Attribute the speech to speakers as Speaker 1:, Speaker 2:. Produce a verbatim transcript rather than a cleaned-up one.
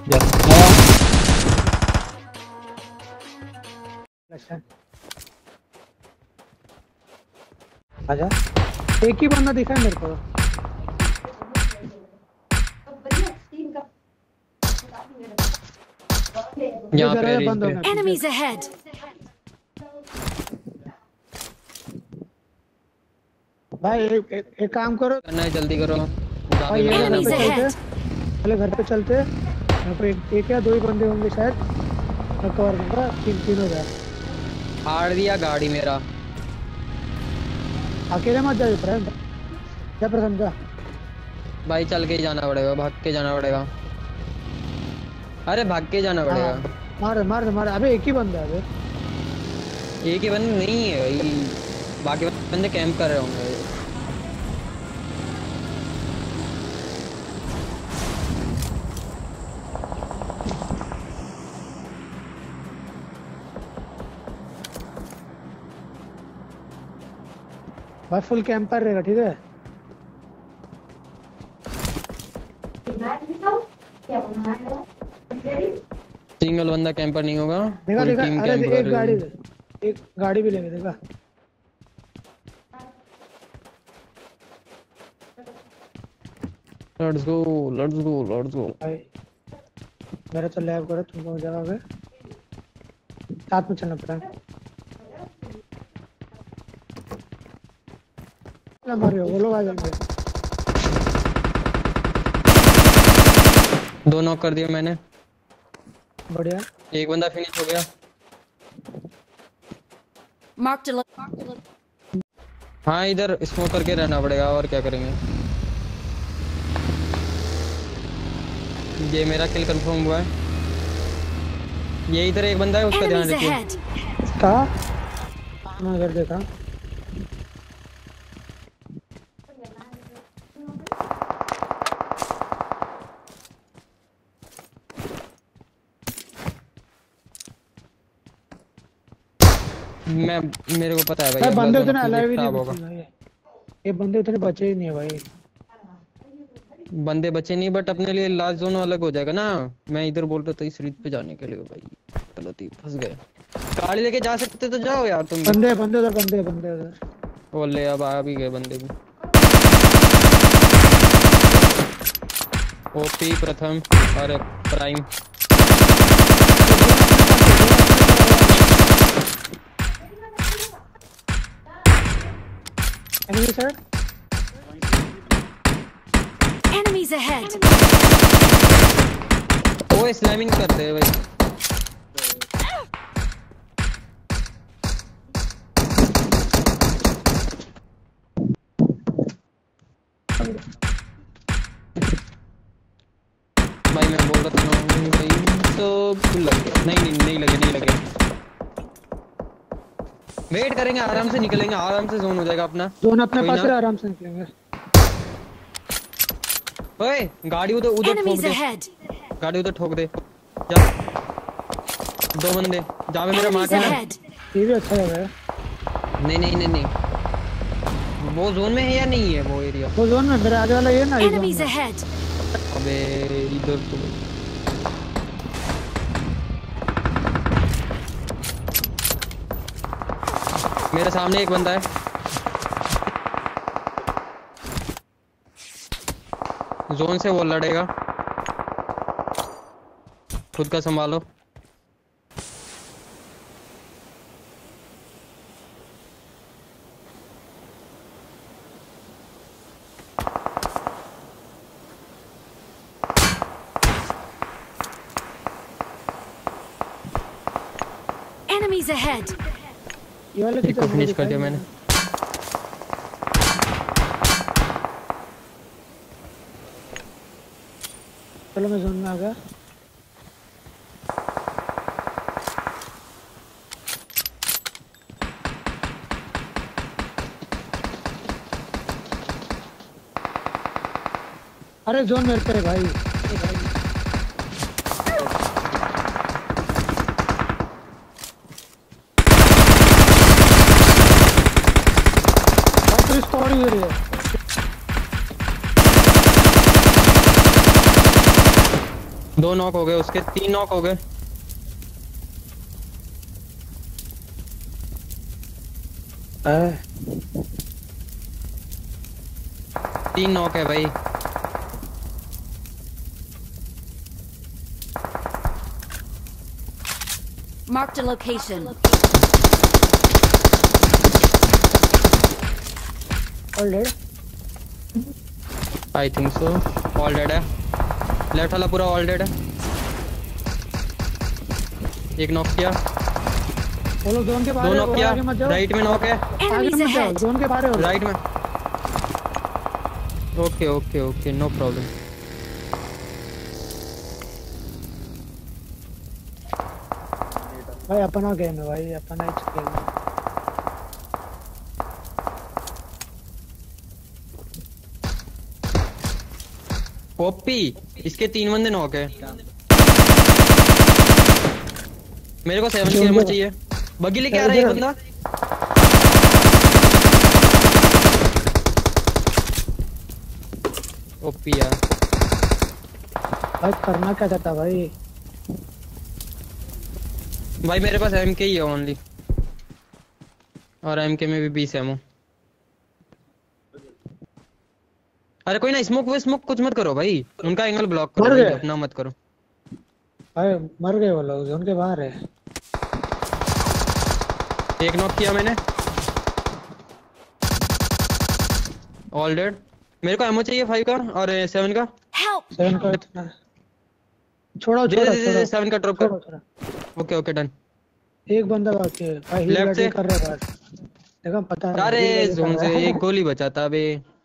Speaker 1: आजा, एक ही बंदा दिखा है मेरे को।
Speaker 2: यहाँ पे
Speaker 1: बंद हो गया।
Speaker 3: Enemies ahead.
Speaker 1: भाई एक, एक, एक काम करो,
Speaker 2: करना है, जल्दी करो।
Speaker 1: भाई ये घर पे चलते, पहले घर पे चलते। यहाँ पे एक, एक या दो ही बंदे होंगे शायद, मैं कवर दूंगा। तीन तीन हो जाए।
Speaker 2: हार दिया गाड़ी मेरा।
Speaker 1: अकेले मत जाओ फ्रेंड, जा पर समझा।
Speaker 2: भाई चल के ही जाना पड़ेगा, भाग के जाना पड़ेगा। अरे भाग के जाना पड़ेगा।
Speaker 1: मार मार मार, अबे एक ही बंदा है। अबे
Speaker 2: एक ही बंदे नहीं है भाई, बाकी बंदे कैंप कर रहे होंगे।
Speaker 1: भाई फुल कैंपर रहेगा, ठीक है।
Speaker 2: सिंगल बंदा कैंपर नहीं होगा,
Speaker 1: देखा
Speaker 2: पूरी
Speaker 1: देखा।
Speaker 2: टीम
Speaker 1: अरे
Speaker 2: कैंप
Speaker 1: एक
Speaker 2: कर
Speaker 1: गाड़ी
Speaker 2: रही है।
Speaker 1: एक गाड़ी भी लेंगे, देखा।
Speaker 2: Let's go let's go let's go.
Speaker 1: भाई मेरा तो लैब करो, तुम लोग जाओगे साथ में चलना पड़ेगा। मारियो, वो लोग आ जाएंगे।
Speaker 2: दो नॉक कर दिए मैंने।
Speaker 1: बढ़िया,
Speaker 2: एक बंदा फिनिश हो गया।
Speaker 3: Marked a lo-
Speaker 2: हाँ इधर स्मोक करके रहना पड़ेगा, और क्या करेंगे। ये मेरा किल कंफर्म हुआ है। ये इधर एक बंदा है, उसका ध्यान
Speaker 3: Enemies
Speaker 2: रखिए।
Speaker 3: ahead.
Speaker 1: कहा मैं इधर देखा।
Speaker 2: मैं मेरे को पता है भाई,
Speaker 1: भाई
Speaker 2: अगला
Speaker 1: बंदे
Speaker 2: जोन
Speaker 1: उतने
Speaker 2: अपने
Speaker 1: अलाइव
Speaker 2: लिए
Speaker 1: ही नहीं
Speaker 2: खराब होगा।
Speaker 1: बचे भाई। ये बंदे उतने बचे ही नहीं है भाई।
Speaker 2: बंदे बचे नहीं, बट अपने लिए लास्ट जोन अलग हो जाएगा ना। मैं इधर बोल रहा था इस रीत पे जाने के लिए। भाई गलती, फंस गए। गाड़ी लेके जा सकते तो जाओ यार तुम।
Speaker 1: बंदे बंदे उधर, बंदे बंदे उधर।
Speaker 2: बोले अब आ भी गए बंदे भी। ओपी प्रथम, अरे prime.
Speaker 1: Enemy sir,
Speaker 3: Enemies ahead.
Speaker 2: वो स्लैमिंग करते हैं भाई। भाई मैं बोल रहा था ना भाई, तो लग गया। नहीं नहीं नहीं लगे नहीं लगे। वेट करेंगे, आराम से निकलेंगे, आराम से जोन हो जाएगा अपना।
Speaker 1: जोन अपने
Speaker 2: कोई
Speaker 1: पास
Speaker 2: ना।
Speaker 1: है, आराम से निकलेंगे।
Speaker 2: ओए गाड़ी उधर उधर ठोक
Speaker 3: Enemies
Speaker 2: दे,
Speaker 3: ahead.
Speaker 2: गाड़ी उधर ठोक दे। जा, दो बंदे जहाँ पे मेरा
Speaker 3: Enemies
Speaker 2: मार्क है ना।
Speaker 3: ahead.
Speaker 1: ये भी अच्छा लग रहा है।
Speaker 2: नहीं नहीं नहीं नहीं, वो जोन में है या नहीं है वो एरिया।
Speaker 1: वो जोन में मेरा आगे वाला ये ना, ये जोन
Speaker 3: Enemies
Speaker 1: में।
Speaker 3: ahead.
Speaker 2: अबे इधर तो मेरे सामने एक बंदा है। जोन से वो लड़ेगा, खुद का संभालो।
Speaker 3: Enemies ahead.
Speaker 1: ये वाले
Speaker 2: एक को फिनिश कर दिया मैंने।
Speaker 1: चलो मैं जोन में आ गया। अरे जोन मेरे पे है भाई। स्क्वाड ही है।
Speaker 2: दो नॉक हो गए उसके, तीन नॉक हो गए।
Speaker 1: है
Speaker 2: तीन नॉक है भाई।
Speaker 3: Marked a location.
Speaker 1: All dead.
Speaker 2: I think so all dead है। लेफ्ट वाला पूरा ऑल डेड है। एक नॉक किया,
Speaker 1: वो लोग जोन के बाहर
Speaker 2: दो
Speaker 1: है,
Speaker 2: नॉक
Speaker 1: वो
Speaker 2: किया।
Speaker 1: आगे मत जाओ।
Speaker 2: राइट में नॉक है,
Speaker 1: आगे
Speaker 3: Enemies
Speaker 1: मत जाओ,
Speaker 3: ahead.
Speaker 1: जोन के बाहर है वो लोग।
Speaker 2: राइट में। Okay okay okay, no problem.
Speaker 1: भाई अपना गेम है भाई, अपना ही खेल है।
Speaker 2: ओपी, इसके तीन बंदे नॉक है। मेरे को सेवन की एमो चाहिए। बग्गी लेके आ रहा है ये बंदा। ओपी यार।
Speaker 1: भाई करना क्या चाहता भाई?
Speaker 2: भाई मेरे पास एमके ही है ओनली, और एमके में भी बीस एमो। अरे कोई ना, स्मोक वो स्मोक कुछ मत करो भाई, उनका एंगल ब्लॉक करो
Speaker 1: मर
Speaker 2: भाई,
Speaker 1: गए।
Speaker 2: अपना मत करो।
Speaker 1: भाई मर गए वो लोग, जोन के बाहर है।
Speaker 2: एक नॉक किया मैंने, ऑल डेड। मेरे को एमो चाहिए फाइव का और सेवन का।
Speaker 3: Help!
Speaker 1: सेवन का इतना छोड़ो
Speaker 2: दे
Speaker 1: छोड़ो
Speaker 2: दे दे
Speaker 1: छोड़ो
Speaker 2: सेवन का ड्रॉप
Speaker 1: छोड़ो
Speaker 2: कर।
Speaker 1: छोड़ो।
Speaker 2: Okay okay done.
Speaker 1: एक बंदा बाकी है भाई, हील
Speaker 2: लेफ्ट
Speaker 1: रेडी
Speaker 2: से।
Speaker 1: कर रहा है बस। देखो पता है,
Speaker 2: अरे
Speaker 1: हील रेडी कर
Speaker 2: जोन
Speaker 1: रहा
Speaker 2: से
Speaker 1: है।
Speaker 2: एक गोली बचा था बे।